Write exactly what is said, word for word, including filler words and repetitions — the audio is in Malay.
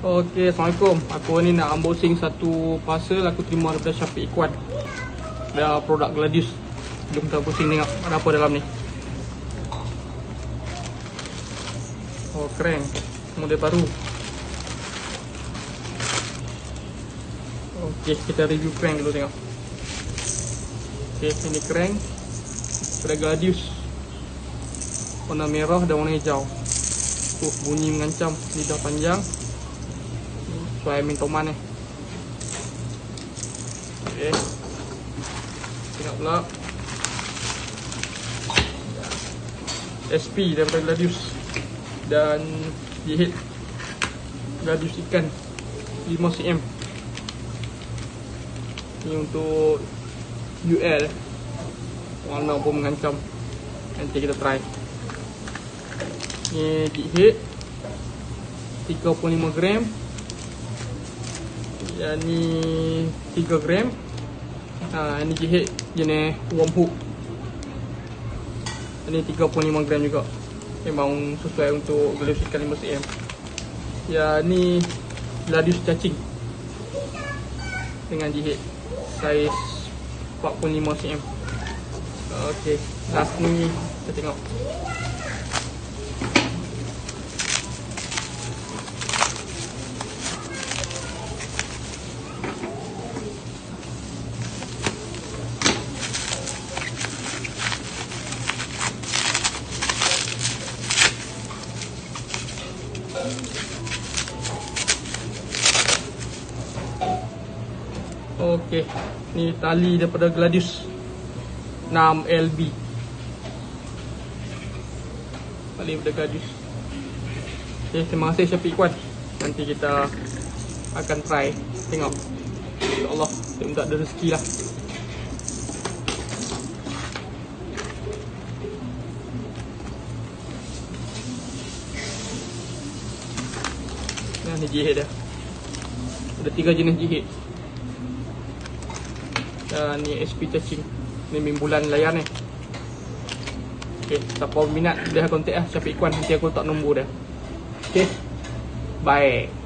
Okey, Assalamualaikum. Aku ni nak unboxing satu parcel aku terima daripada Syafiq Ikhwan. Ada produk Gladius. Jom kita unboxing tengok ada apa dalam ni. Oh, keren. Model baru. Okey, kita review crank dulu tengok. Okey, ini crank daripada Gladius. Warna merah dan warna hijau. Tuh, bunyi mengancam, lidah panjang. Suai mintoman ni. Okey. Tengok pula. S P daripada Gladius. Dan jihit Gladius ikan lima sentimeter. Ini untuk U L. Warna pun mengancam. Nanti kita try. Ini jihit tiga puluh lima gram. Yang ni tiga gram. Ha, ini jihit jenis worm hook. Ini tiga puluh lima gram juga. Memang sesuai untuk Gladius ikan lima sentimeter. Ya, ni Gladius cacing dengan jihit saiz empat puluh lima sentimeter. Okey, last ni kita tengok. Okey, ni tali daripada Gladius enam L B. Tali daripada Gladius. Okey, terima kasih Syafiq Ikhwan. Nanti kita akan try. Tengok. InsyaAllah kita minta ada rezeki lah. Nah, ni jihit dia. Ada tiga jenis jihit. Dan ni S P cacing. Ni mimbulan layar ni. Okey, siapa minat boleh kontak lah Syafiq Ikhwan. Nanti aku letak nombor dia. Okey, bye.